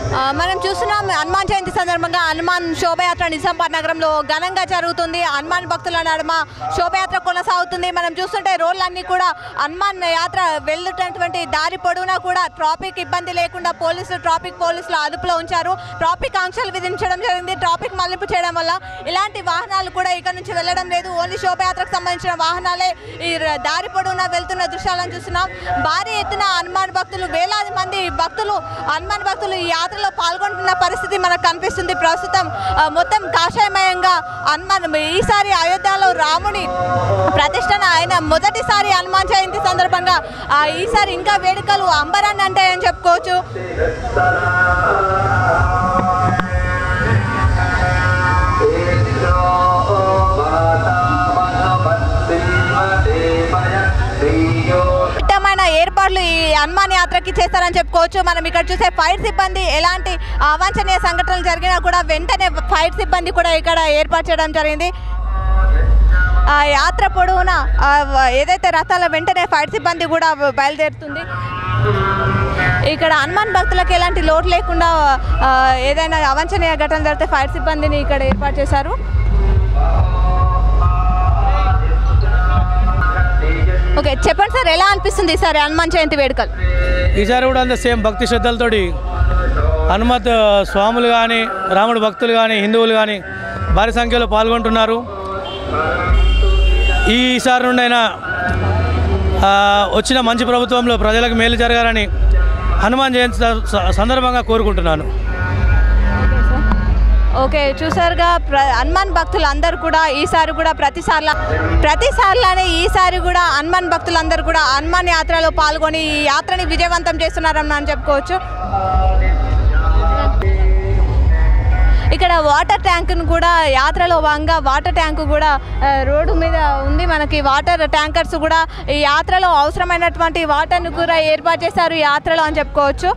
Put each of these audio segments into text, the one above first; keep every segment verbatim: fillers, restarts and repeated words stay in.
మనం చూస్తున్నాం హనుమాన్ జయంతి సందర్భంగా హనుమాన్ శోభయాత్ర నిజామాబాద్ నగరంలో ఘనంగా జరుగుతుంది. హనుమాన్ భక్తుల నడుమ శోభయాత్ర కొనసాగుతుంది. మనం చూస్తుంటే రోడ్లన్నీ కూడా హనుమాన్ యాత్ర వెళ్ళేటటువంటి దారి పొడవునా కూడా ట్రాఫిక్ ఇబ్బంది లేకుండా పోలీసులు ట్రాఫిక్ పోలీసులు అదుపులో ఉంచారు. ట్రాఫిక్ ఆంక్షలు విధించడం జరిగింది. ట్రాఫిక్ మళ్లింపు చేయడం వల్ల ఇలాంటి వాహనాలు కూడా ఇక్కడ నుంచి వెళ్ళడం లేదు. ఓన్లీ శోభయాత్రకు సంబంధించిన వాహనాలే ఈ దారి పొడవునా వెళ్తున్న దృశ్యాలను చూస్తున్నాం. భారీ ఎత్తున హనుమాన్ భక్తులు వేలాది మంది భక్తులు హనుమాన్ భక్తులు ఈ యాత్రలో పాల్గొంటున్న పరిస్థితి మనకు కనిపిస్తుంది. ప్రస్తుతం మొత్తం కాషాయమయంగా హనుమాన్ ఈసారి అయోధ్యలో రాముని ప్రతిష్టన ఆయన మొదటిసారి హనుమాన్ జయంతి సందర్భంగా ఈసారి ఇంకా వేడుకలు అంబరాన్ని అంటాయని చెప్పుకోవచ్చు. ఏర్పాట్లు ఈ హనుమాన్ యాత్రకి చేస్తారని చెప్పుకోవచ్చు. మనం ఇక్కడ చూసే ఫైర్ సిబ్బంది ఎలాంటి అవాంఛనీయ సంఘటనలు జరిగినా కూడా వెంటనే ఫైర్ సిబ్బంది కూడా ఇక్కడ ఏర్పాటు చేయడం జరిగింది. ఆ యాత్ర పొడవునా ఏదైతే రథాల వెంటనే ఫైర్ సిబ్బంది కూడా బయలుదేరుతుంది. ఇక్కడ హనుమాన్ భక్తులకు ఎలాంటి లోటు లేకుండా ఏదైనా అవాంఛనీయ ఘటన జరిగితే ఫైర్ సిబ్బందిని ఇక్కడ ఏర్పాటు చేశారు. ఓకే, చెప్పండి సార్, ఎలా అనిపిస్తుంది ఈసారి హనుమాన్ జయంతి వేడుకలు? ఈసారి కూడా అంత సేమ్ భక్తి శ్రద్ధలతోటి హనుమత్ స్వాములు కానీ రాముడు భక్తులు కానీ హిందువులు కానీ భారీ సంఖ్యలో పాల్గొంటున్నారు. ఈసారి నుండైనా వచ్చిన మంచి ప్రభుత్వంలో ప్రజలకు మేలు జరగాలని హనుమాన్ జయంతి సందర్భంగా కోరుకుంటున్నాను. ఓకే, చూసారుగా ప్ర హనుమాన్ భక్తులు అందరూ కూడా ఈసారి కూడా ప్రతిసార్ల ప్రతిసార్లానే ఈసారి కూడా హనుమాన్ భక్తులందరూ కూడా హనుమాన్ యాత్రలో పాల్గొని ఈ యాత్రని విజయవంతం చేస్తున్నారని మనం చెప్పుకోవచ్చు. ఇక్కడ వాటర్ ట్యాంకును కూడా యాత్రలో భాగంగా వాటర్ ట్యాంకు కూడా రోడ్డు మీద ఉంది. మనకి వాటర్ ట్యాంకర్స్ కూడా ఈ యాత్రలో అవసరమైనటువంటి వాటర్ను కూడా ఏర్పాటు చేశారు ఈ యాత్రలో అని చెప్పుకోవచ్చు.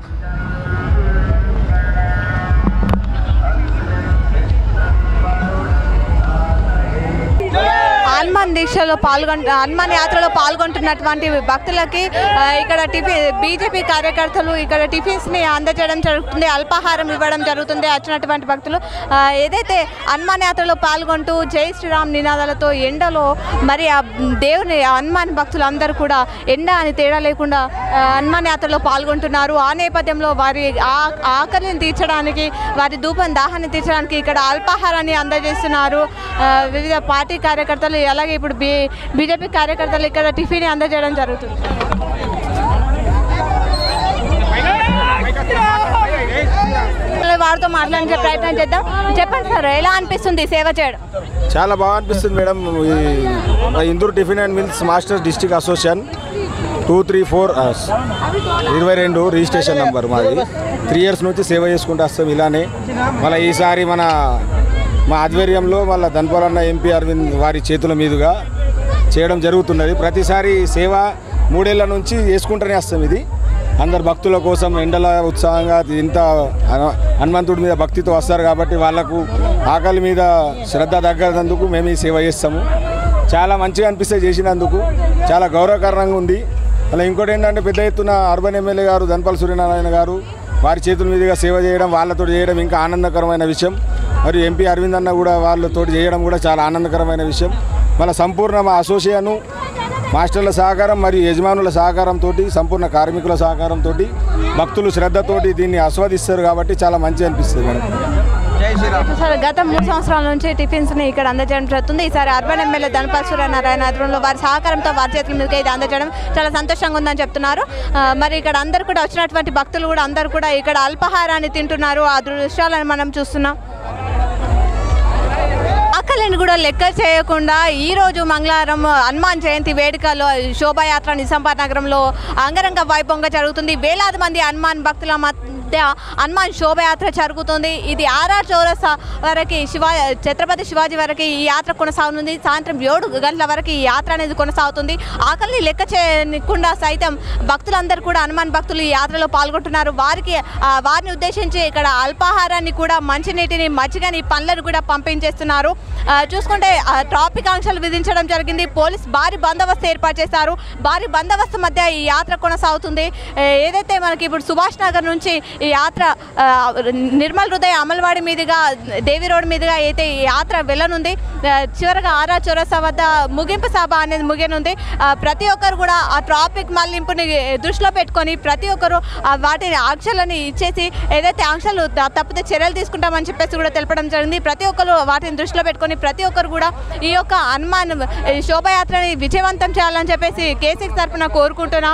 హనుమాన్ దీక్షలో పాల్గొంట హనుమాన్ యాత్రలో పాల్గొంటున్నటువంటి భక్తులకి ఇక్కడ టిఫిన్ బీజేపీ కార్యకర్తలు ఇక్కడ టిఫిన్స్ని అందజేయడం జరుగుతుంది, అల్పాహారం ఇవ్వడం జరుగుతుంది. వచ్చినటువంటి భక్తులు ఏదైతే హనుమాన్ యాత్రలో పాల్గొంటూ జై శ్రీరామ్ నినాదాలతో ఎండలో మరి ఆ దేవుని హనుమాన్ భక్తులు అందరూ కూడా ఎండ అని తేడా లేకుండా హనుమాన్ యాత్రలో పాల్గొంటున్నారు. ఆ నేపథ్యంలో వారి ఆకలిని తీర్చడానికి వారి ధూపం దాహాన్ని తీర్చడానికి ఇక్కడ అల్పాహారాన్ని అందజేస్తున్నారు వివిధ పార్టీ కార్యకర్తలు. అలాగే ఇప్పుడు బీ బీజేపీ కార్యకర్తలు ఇక్కడ టిఫిన్ అందజేయడం జరుగుతుంది. వారితో మాట్లాడే ప్రయత్నం చేద్దాం. చెప్పండి సార్, ఎలా అనిపిస్తుంది సేవ చేయడం? చాలా బాగా అనిపిస్తుంది madam. Indur tiffin and meals masters district association two three four ఇరవై రెండు రిజిస్ట్రేషన్ నెంబర్ మాది. త్రీ ఇయర్స్ నుంచి సేవ చేసుకుంటూ వస్తాం ఇలానే. మళ్ళీ ఈసారి మన మా ఆధ్వర్యంలో మళ్ళీ ధన్పాలన్న ఎంపీ అరవింద్ వారి చేతుల మీదుగా చేయడం జరుగుతున్నది. ప్రతిసారి సేవ మూడేళ్ల నుంచి చేసుకుంటూనే వస్తాం. ఇది అందరు భక్తుల కోసం ఎండల ఉత్సాహంగా ఇంత హనుమంతుడి మీద భక్తితో వస్తారు కాబట్టి వాళ్లకు ఆకలి మీద శ్రద్ధ తగ్గనందుకు మేము ఈ సేవ చేస్తాము. చాలా మంచిగా అనిపిస్తే చేసినందుకు చాలా గౌరవకరంగా ఉంది. అలా ఇంకోటి ఏంటంటే పెద్ద ఎత్తున అర్బన్ ఎమ్మెల్యే గారు ధన్పాల్ సూర్యనారాయణ గారు వారి చేతుల మీదుగా సేవ చేయడం, వాళ్ళతో చేయడం ఇంకా ఆనందకరమైన విషయం. మరియు ఎంపీ అరవింద్ అన్న కూడా వాళ్ళతో చేయడం కూడా చాలా ఆనందకరమైన విషయం. మన సంపూర్ణ మా అసోసియేషను మాస్టర్ల సహకారం మరియు యజమానుల సహకారంతో సంపూర్ణ కార్మికుల సహకారంతో భక్తులు శ్రద్ధతోటి దీన్ని ఆస్వాదిస్తారు కాబట్టి చాలా మంచి అనిపిస్తుంది మేడం. సార్, గత మూడు సంవత్సరాల నుంచి టిఫిన్స్ని ఇక్కడ అందజేయడం జరుగుతుంది. ఈసారి అర్బన్ ఎమ్మెల్యే ధన్పాల్ సూర్యనారాయణ ఆధ్వర్యంలో వారి సహకారంతో వారి చేతుల మీదుగా ఇది అందజేయడం చాలా సంతోషంగా ఉందని చెప్తున్నారు. మరి ఇక్కడ అందరు కూడా వచ్చినటువంటి భక్తులు కూడా అందరూ కూడా ఇక్కడ అల్పాహారాన్ని తింటున్నారు. ఆ దృశ్యాలను మనం చూస్తున్నాం. ఆకలిని కూడా లెక్క చేయకుండా ఈరోజు మంగళవారం హనుమాన్ జయంతి వేడుకలో శోభాయాత్ర నిజామాబాద్ నగరంలో అంగరంగ వైభవంగా జరుగుతుంది. వేలాది మంది హనుమాన్ భక్తుల హనుమాన్ శోభయాత్ర జరుగుతుంది. ఇది ఆర్ఆర్ చౌరస్తా వరకు శివా ఛత్రపతి శివాజీ వరకు ఈ యాత్ర కొనసాగుతుంది. సాయంత్రం ఏడు గంటల వరకు ఈ యాత్ర అనేది కొనసాగుతుంది. ఆకలిని లెక్క చేయకుండా సైతం భక్తులందరూ కూడా హనుమాన్ భక్తులు ఈ యాత్రలో పాల్గొంటున్నారు. వారికి వారిని ఉద్దేశించి ఇక్కడ అల్పాహారాన్ని కూడా మంచినీటిని మజ్జిగని పండ్లను కూడా పంపించేస్తున్నారు. చూసుకుంటే ట్రాఫిక్ ఆంక్షలు విధించడం జరిగింది. పోలీస్ భారీ బందోబస్తు ఏర్పాటు చేశారు. భారీ బందోబస్తు మధ్య ఈ యాత్ర కొనసాగుతుంది. ఏదైతే మనకి ఇప్పుడు సుభాష్ నగర్ నుంచి ఈ యాత్ర నిర్మల్ హృదయ అమల్వాడి మీదుగా దేవి రోడ్ మీదుగా అయితే ఈ యాత్ర వెళ్ళనుంది. చివరిగా ఆరా చౌరస్తా వద్ద ముగింపు సభ అనేది ముగియనుంది. ప్రతి ఒక్కరు కూడా ఆ ట్రాఫిక్ మళ్లింపుని దృష్టిలో పెట్టుకొని ప్రతి ఒక్కరు వాటిని ఆంక్షలని ఇచ్చేసి ఏదైతే ఆంక్షలు తప్పితే చర్యలు తీసుకుంటామని చెప్పేసి కూడా తెలపడం జరిగింది. ప్రతి ఒక్కరు వాటిని దృష్టిలో పెట్టుకొని ప్రతి ఒక్కరు కూడా ఈ యొక్క హనుమాన్ శోభయాత్రని విజయవంతం చేయాలని చెప్పేసి కేసీఆర్ తరఫున కోరుకుంటున్నాం.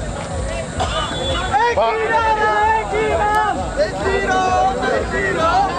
Hey, Shri Ram! Hey, Shri Ram! Hey, Shri Ram!